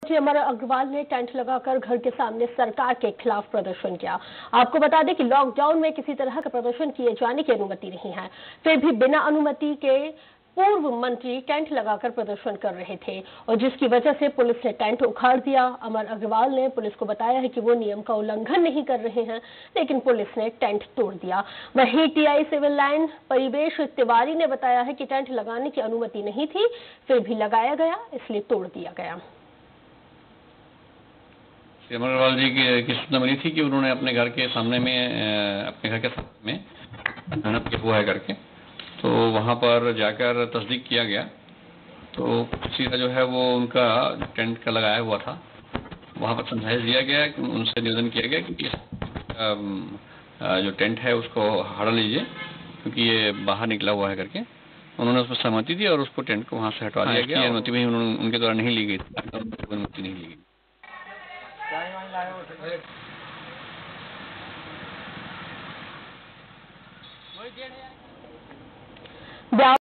अमर अग्रवाल ने टेंट लगाकर घर के सामने सरकार के खिलाफ प्रदर्शन किया। आपको बता दें कि लॉकडाउन में किसी तरह का प्रदर्शन किए जाने की अनुमति नहीं है, फिर भी बिना अनुमति के पूर्व मंत्री टेंट लगाकर प्रदर्शन कर रहे थे और जिसकी वजह से पुलिस ने टेंट उखाड़ दिया। अमर अग्रवाल ने पुलिस को बताया है कि वो नियम का उल्लंघन नहीं कर रहे हैं, लेकिन पुलिस ने टेंट तोड़ दिया। वहीं टीआई सिविल लाइन परिवेश तिवारी ने बताया है कि टेंट लगाने की अनुमति नहीं थी, फिर भी लगाया गया, इसलिए तोड़ दिया गया। अमर अग्रवाल जी की सूचना मिली थी कि उन्होंने अपने घर के सामने में अपने घर के सामने में धनप किया हुआ है करके, तो वहां पर जाकर तस्दीक किया गया तो सीधा जो है वो उनका टेंट का लगाया हुआ था, वहां पर समझाइश दिया गया कि उनसे निवेदन किया गया कि जो टेंट है उसको हटा लीजिए क्योंकि ये बाहर निकला हुआ है करके। उन्होंने उसमें सहमति दी और उसको टेंट को वहां से हटा दिया गया। अनुमति भी उनके द्वारा नहीं ली गई, अनुमति नहीं ली गई।